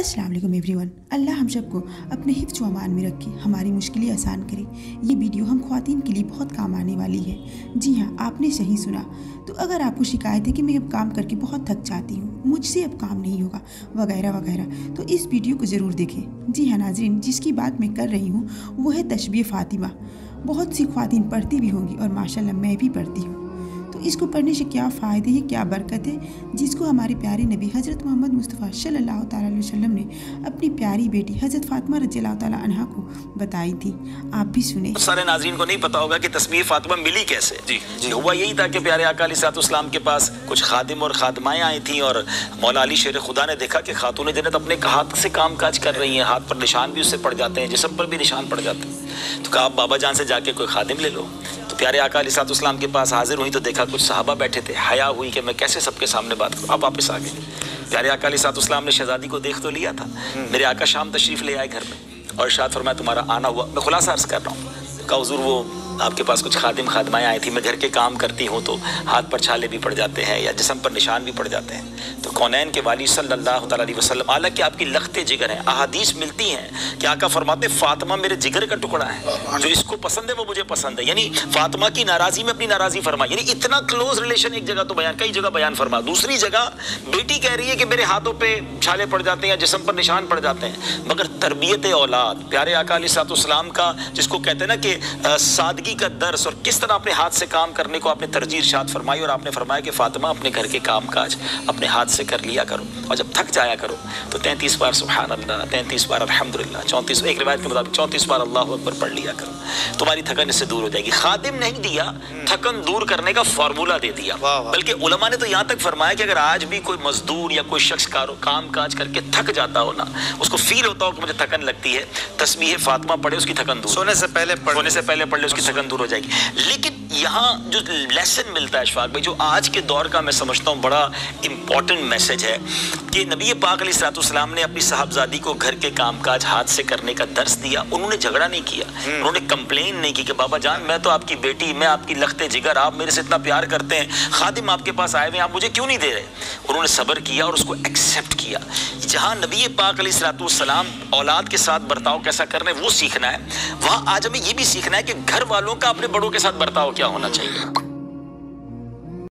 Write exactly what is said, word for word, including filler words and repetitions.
अस्सलाम वालेकुम एवरीवन। अल्लाह हम सबको अपने हिफ्ज़ व अमान में रखे, हमारी मुश्किलें आसान करे। ये वीडियो हम ख़वातीन के लिए बहुत काम आने वाली है। जी हाँ, आपने सही सुना। तो अगर आपको शिकायत है कि मैं अब काम करके बहुत थक जाती हूँ, मुझसे अब काम नहीं होगा वगैरह वगैरह, तो इस वीडियो को ज़रूर देखें। जी हाँ नाज़रीन, जिसकी बात मैं कर रही हूँ वो है तशबीह फ़ातिमा। बहुत सी ख़वातीन पढ़ती भी होंगी और माशाल्लाह मैं भी पढ़ती हूँ। तो इसको पढ़ने से क्या फ़ायदे हैं, क्या बरकत है, जिसको हमारे प्यारे नबी हज़रत मोहम्मद मुस्तफ़ा सल्लल्लाहु तआला अलैहि वसल्लम ने अपनी प्यारी बेटी हज़रत फ़ातिमा रज़ियल्लाहु तआला अन्हा को बताई थी। आप भी सुने। सारे नाज़रीन को नहीं पता होगा कि तस्बीह फ़ातिमा मिली कैसे। जी जी हुआ यही था कि प्यारे आका अलैहिस्सलाम के पास कुछ खादिम और खादमाएँ आई थीं और मौला अली शेर खुदा ने देखा कि खातून जन्नत अपने हाथ से काम काज कर रही हैं, हाथ पर निशान भी उससे पड़ जाते हैं, जिस्म पर भी निशान पड़ जाते हैं। तो कहा आप बाबा जान से जाके कोई खादिम ले लो। तो प्यारे आका अलैहिस्सलाम के पास हाजिर हुई तो देखा कुछ सहाबा बैठे थे। हया हुई कि मैं कैसे सबके सामने बात करूँ। आप वापस आ गए। प्यारे आका अलैहिस्सलाम ने शहजादी को देख तो लिया था। मेरे आका शाम तशरीफ़ ले आए घर में और इरशाद फरमाया तुम्हारा आना हुआ। मैं खुलासा अर्ज़ कर रहा हूँ। कहा हुज़ूर वो आपके पास कुछ खादिम खादमाएँ आई थी, मैं घर के काम करती हूँ तो हाथ पर छाले भी पड़ जाते हैं या जिस्म पर निशान भी पड़ जाते हैं। तो कौनैन के वाली सल्लल्लाहु अलैहि वसल्लम, हालांकि आपकी लखते जिगर हैं, अहादीस मिलती हैं कि आका फरमाते फातिमा मेरे जिगर का टुकड़ा है, जो इसको पसंद है वो मुझे पसंद है। यानी फातिमा की नाराज़ी में अपनी नाराज़ी फरमा, यानी इतना क्लोज रिलेशन एक जगह तो बयान, कई जगह बयान फरमा। दूसरी जगह बेटी कह रही है कि मेरे हाथों पे छाले पड़ जाते हैं या जिस्म पर निशान पड़ जाते हैं। मगर तरबियत औलाद, प्यारे आका अलैहिस्सलाम का जिसको कहते हैं ना कि सादगी का दर्स और किस तरह अपने हाथ से काम करने को आपने तरजीह इरशाद फरमाई। और आपने फरमाया कि फातिमा अपने घर के काम काज अपने हाथ से कर लिया करो और जब थक जाया करो तो तैंतीस बार सुभान अल्लाह, तैंतीस बार अल्हम्दुलिल्लाह, चौंतीस एक रिवायत के मुताबिक चौंतीस बार अल्लाहु अकबर पढ़ लिया करो, तुम्हारी थकन इससे दूर हो जाएगी। खादिम नहीं दिया, थकन दूर करने का फार्मूला दे दिया। बल्कि उलमा ने तो यहाँ तक फरमाया कि अगर आज भी कोई मजदूर या कोई शख्स काम काज करके थक जाता हो ना, उसको फील होता हो कि मुझे थकन लगती है, तस्बीह फातिमा पढ़े, उसकी थकन दूर, सोने से पहले सोने से पहले पढ़ ले, उसकी थकन दूर हो जाएगी। लेकिन यहाँ जो लेसन मिलता है अशफाक भाई, जो आज के दौर का मैं समझता हूँ बड़ा इंपॉर्टेंट मैसेज है कि नबी पाक अलैहिस्सलाम ने अपनी साहबजादी को घर के कामकाज हाथ से करने का दर्स दिया। उन्होंने झगड़ा नहीं किया, उन्होंने कंप्लेन नहीं की कि बाबा जान मैं तो आपकी बेटी, मैं आपकी लखते जिगर, आप मेरे से इतना प्यार करते हैं, खादिम आपके पास आए हुए आप मुझे क्यों नहीं दे रहे। उन्होंने सब्र किया और उसको एक्सेप्ट किया। जहाँ नबी पाक अलैहिस्सलाम औलाद के साथ बर्ताव कैसा करना है वो सीखना है, वहाँ आज हमें ये भी सीखना है कि घर वालों का अपने बड़ों के साथ बर्ताव क्या होना चाहिए।